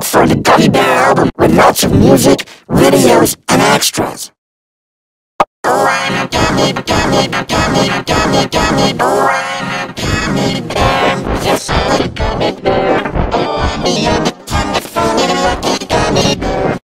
for the Gummy Bear album with lots of music, videos, and extras. Oh, I'm a gummy, gummy, gummy, gummy, gummy, oh, I'm a gummy bear. Yes, I